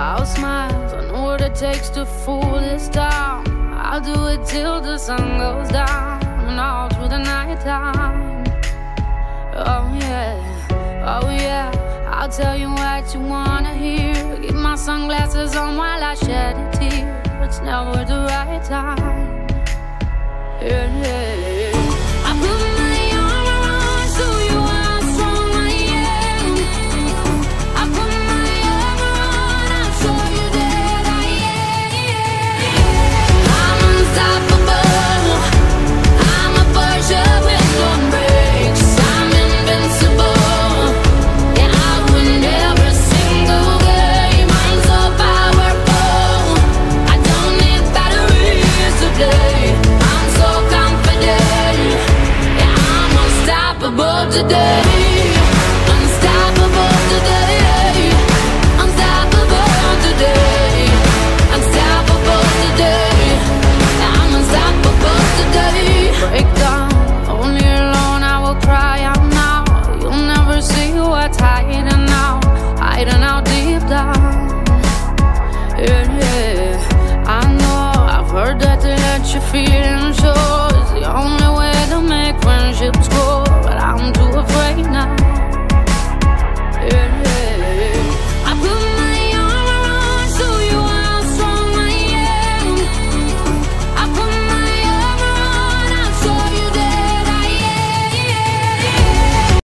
I'll smile, I know what it takes to fool this town. I'll do it till the sun goes down and all through the night time. Oh yeah, I'll tell you what you wanna hear. Keep my sunglasses on while I shed a tear. It's never the right time. Yeah. I put my arm around so you are strong, I am. I put my arm around, I'll show you that I am. I'm unstoppable. I'm a Porsche with no brakes. I'm invincible. Yeah, I win every single game. I'm so powerful. I don't need batteries to play. I'm so confident. Yeah, I'm unstoppable today. Unstoppable today. Unstoppable today. Unstoppable today. Yeah, I'm unstoppable today. Break down, only alone I will cry out now. You'll never see what's hiding out deep down. Yeah, I know I've heard that to let your feelings show.